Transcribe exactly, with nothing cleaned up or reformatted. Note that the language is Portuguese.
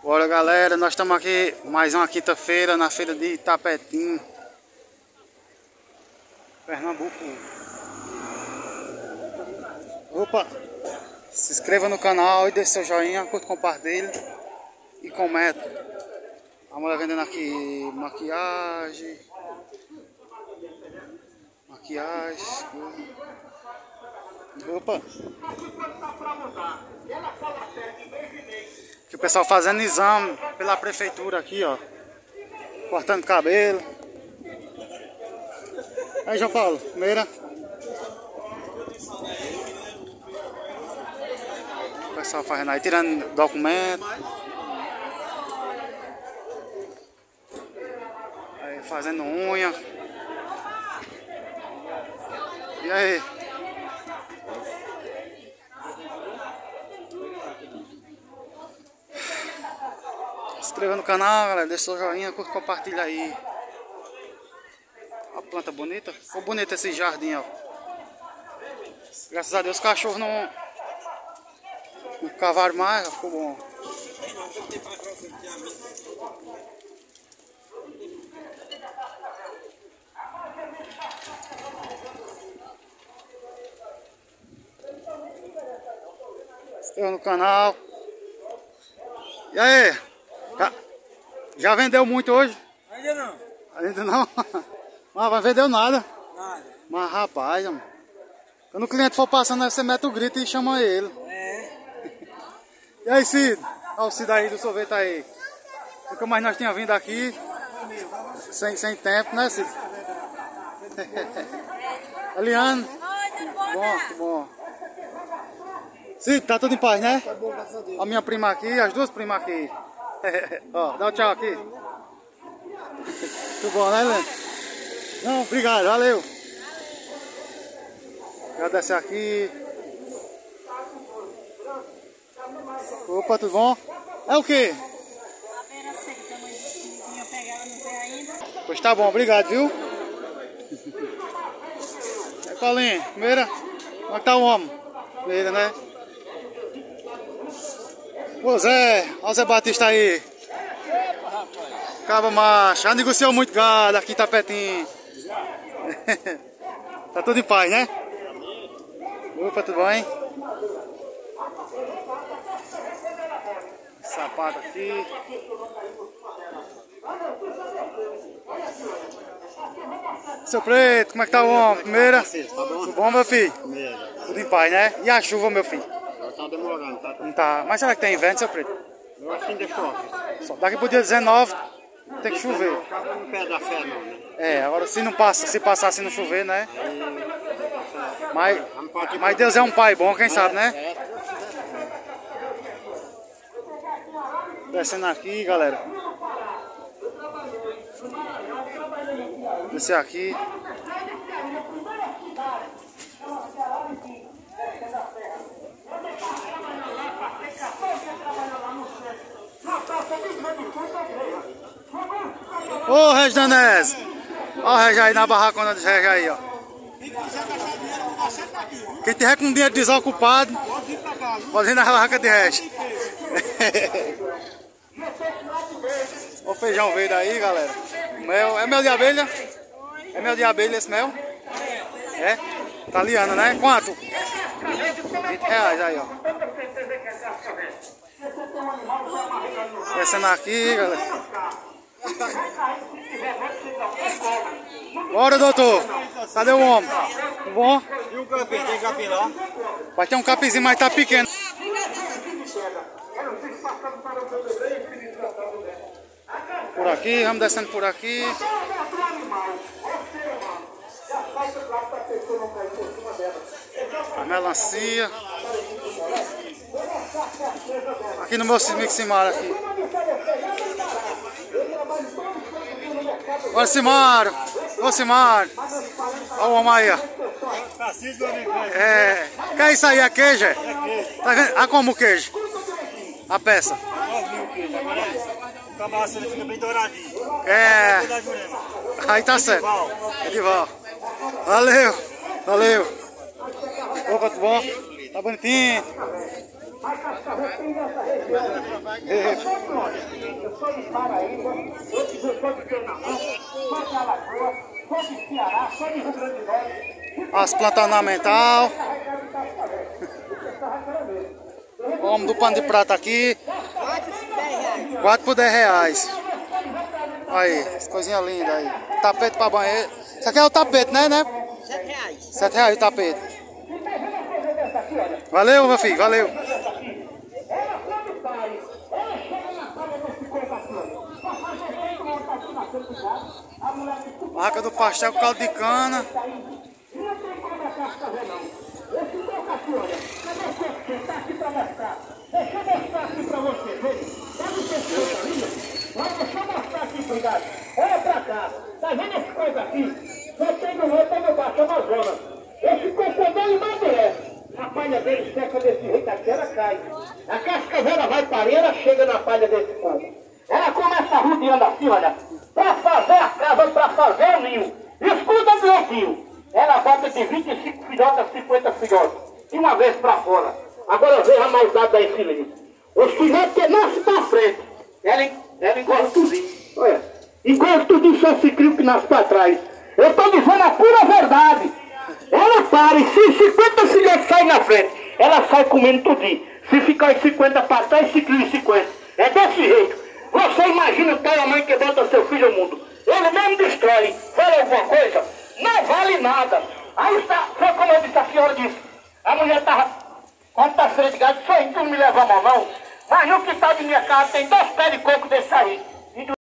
Bora, galera, nós estamos aqui mais uma quinta-feira na feira de Itapetim, Pernambuco. Opa, se inscreva no canal e deixe seu joinha, curta, compartilhe e comenta. A mulher vendendo aqui maquiagem, maquiagem. Opa, que o pessoal fazendo exame pela prefeitura aqui, ó, cortando cabelo. Aí, João Paulo, primeira. O pessoal fazendo aí, tirando documento. Aí, fazendo unha. E aí? Se inscreva no canal, galera, deixa seu joinha, curta, compartilha aí. Olha a planta bonita. Ficou bonito esse jardim, ó. Graças a Deus os cachorros não, não cavaram mais, ó, ficou bom. Se inscreva no canal. E aí? Já, já vendeu muito hoje? Ainda não. Ainda não? Mas não vendeu nada. Nada. Mas rapaz, mano, quando o cliente for passando, você mete o grito e chama ele. É. E aí, Cid? Olha o Cid aí do sorvete aí. Nunca mais nós tínhamos vindo aqui. Sem, sem tempo, né, Cid? Eliane. Bom, que bom. Cid, tá tudo em paz, né? Tá bom, graças a Deus. A minha prima aqui, as duas primas aqui. Ó, dá um tchau aqui. Tudo bom, né, Eliane? Não, obrigado, valeu. Agradecer aqui. Opa, tudo bom? É o quê? A beira seca, que a mãe disse que vinha pegar, ela não tem ainda. Pois tá bom, obrigado, viu? É, Paulinho, primeira. Como é que tá o homem? Primeira, né? Ô Zé, olha o Zé Batista aí. Caba macho, já negociou muito gado aqui em Itapetim. Tá tudo em paz, né? Opa, tudo bem? Sapato aqui. Seu Preto, como é que tá o homem? Primeira? Tudo bom, meu filho? Tudo em paz, né? E a chuva, meu filho? Tá demorando, tá? Não tá. Mas será que tem vento, seu Preto? Eu acho que ainda chove. Só daqui pro dia dezenove tem que chover. O cabo não perde a fé, não, né? É, agora se não passa, se passar se não chover, né? Mas, mas Deus é um pai bom, quem sabe, né? Descendo aqui, galera. Descer aqui. Ô, Regis Danese! Ó o Regis aí na barracona do Regis aí, ó. Quem tiver com dinheiro desocupado, pode vir na barraca de Regis. Ó o feijão verde aí, galera. Mel. É mel de abelha? É mel de abelha esse mel? É? Italiano, né? Quanto? vinte reais aí, ó. Descendo aqui, galera. Bora, doutor. Cadê o homem? Tudo bom? E o capim? Tem capim lá? Vai ter um capizinho, mas tá pequeno. Por aqui, vamos descendo por aqui. A melancia. Aqui no meu miximar aqui. Olha, Simário. Ô, Simário. Olha o homem aí, ó. É. Que é isso aí? É queijo? É? Tá vendo? Ah, como o queijo? A peça. O cabaço ele fica bem douradinho. É. Aí tá certo. Edival. Valeu. Valeu. Opa, tudo bom? Tá bonitinho. Eu sou de Paraíba, outros eu sou de Pernambuco, sou de Alagoas, sou de Ceará, sou de Rio Grande do Norte. As plantas ornamental. O homem do pano de prata aqui. quatro por dez reais. Aí, as coisinhas lindas aí. Tapete pra banheiro. Isso aqui é o tapete, né, né? sete reais. sete reais o tapete. Valeu, meu filho, valeu. Barraca do pastel com caldo de cana. Esse meu cachorro, olha, cadê você? Tá aqui pra mostrar. Deixa eu mostrar aqui pra você, vê. Sabe o que é coisa linda? Mas deixa eu mostrar aqui, cuidado. Olha pra cá. Tá vendo essa coisa aqui? Só tem no outro, no baixo Amazonas. Esse cocô dele amadurece. A palha dele seca desse jeito aqui, ela cai. A casca velha vai para ela, chega na palha desse coco. Ela começa rodeando assim, olha. Pra fazer a casa, pra fazer o ninho. Escuta direitinho. Ela bota de vinte e cinco filhotes a cinquenta filhotes. De uma vez pra fora. Agora veja a maldade da infeliz. Os filhotes que nascem pra frente. Ela, ela engole tudinho. Olha. Engole tudinho só esse crio que nasce pra trás. Eu tô dizendo a pura verdade. Ela para e se cinquenta filhotes saem na frente, ela sai comendo tudinho. Se ficar os cinquenta pra trás, se cria os cinquenta. É desse jeito. Você imagina o pai e a mãe que bota seu filho ao mundo. Ele mesmo destrói. Fala alguma coisa? Não vale nada. Aí está, foi como eu disse, a senhora disse. A mulher estava, quando está feira de gado, só tu não me leva a mão não. Mas no quintal de minha casa tem dois pés de coco desse aí.